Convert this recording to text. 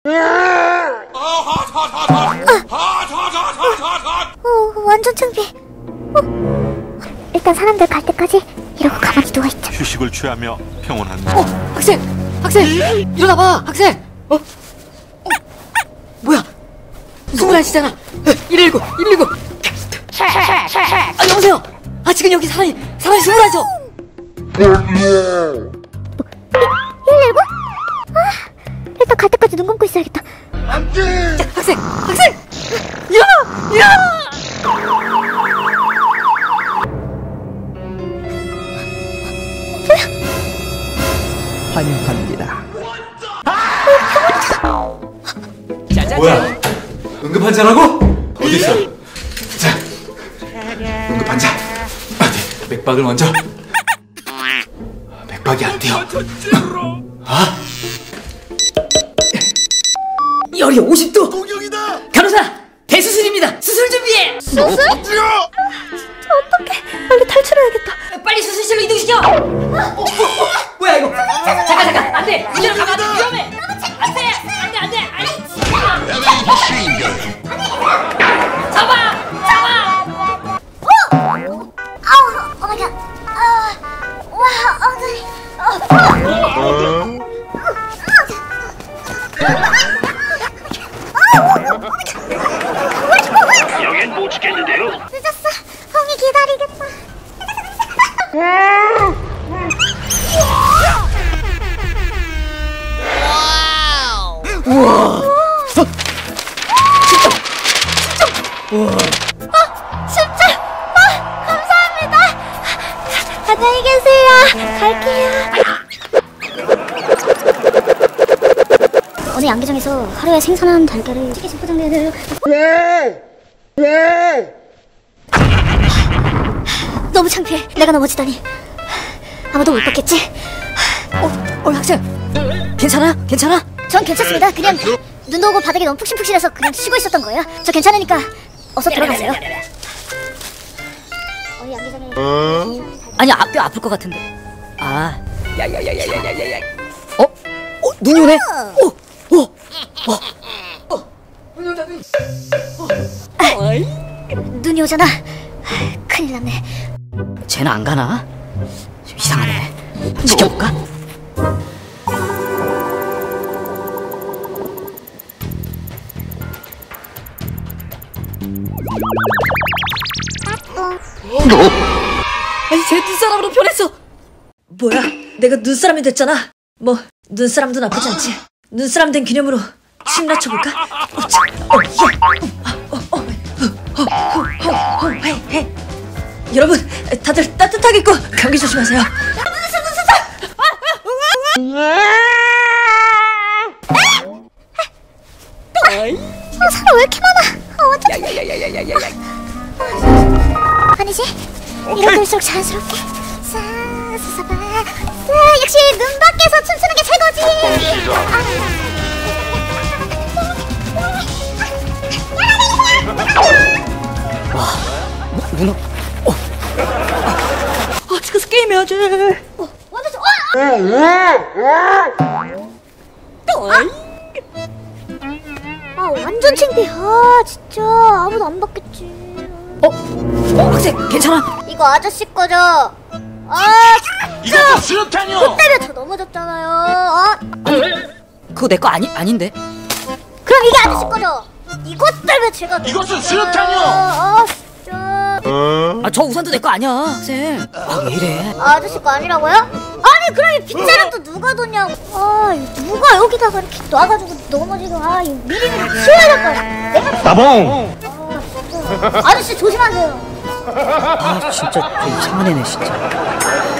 완전 창피해. 일단 사람들 갈 때까지 이러고 가만히 누워있자. 휴식을 취하며 평온한 학생! 일어나봐! 학생! 뭐야? 21시잖아! 119! 여보세요! 지금 여기 사람이 21이죠? 119? 일단 갈 때까지 눈 감고 있어야겠다. 자, 학생! 일어나! 환영합니다. 뭐야? 응급환자라고? 어딨어? 자, 응급환자 어디? 맥박을 먼저. 맥박이 안 돼요. 열이 50도! 동경이다! 간호사! 대수술입니다! 수술 준비해! 수술? 어떡해. 빨리 탈출해야겠다. 빨리 수술실로 이동시켜! 뭐야 이거? 잠깐! 안 돼! 이대로 가면 안 돼! 위험해! 안 돼! 잡아! 오 마이 갓. 와, 여긴 못 지켰는데요? 늦었어. 형이 기다리겠다. 우와! 진짜? 감사합니다. 안녕히 계세요. 갈게요. 어느 양계장에서 하루에 생산한 달걀을 튀기신 포장되는 너무 창피해. 내가 넘어지다니. 아무도 못 봤겠지? 학생! 괜찮아? 전 괜찮습니다. 그냥 눈도 오고 바닥이 너무 푹신푹신해서 그냥 쉬고 있었던 거예요. 저 괜찮으니까 어서 들어가세요. 어느 양계장에 아니, 뼈 아플 것 같은데. 눈이 오네? 눈이 오잖아. 큰일 났네. 쟤는 안 가나? 좀 이상하네. 지켜볼까? 아니, 쟤 눈사람으로 변했어. 뭐야, 내가 눈사람이 됐잖아. 뭐 눈사람도 나쁘지 않지. 눈사람 된 기념으로 침 낮춰볼까? 여러분, 다들 따뜻하게 입고 감기 조심하세요. 사람 왜 이렇게 많아? 아니지? 이러들수록 자연스럽게 역시 눈 밖에서 춤추는 게 최고지. 누나. 지금 게임해야지. 완전 좋아. 완전 창피해. 진짜 아무도 안 봤겠지. 학생 괜찮아? 이거 아저씨 거죠? 이것도 수류탄이요! 그때려 저 넘어졌잖아요. 그거 내 거 아닌데? 그럼 이게 아저씨 거죠? 이것 때문에 제가 이것은 수류탄이요! 진짜. 저 우산도 내 거 아니야, 학생. 왜 이래? 아저씨 거 아니라고요? 아니 그럼 이 빗자루도 누가 뒀냐고. 누가 여기다가 이렇게 놔가지고 넘어지고. 이거 미리미리 치워야 될 거야. 내가 나봉! 아저씨 조심하세요. 진짜 좀 이상한 애네, 진짜.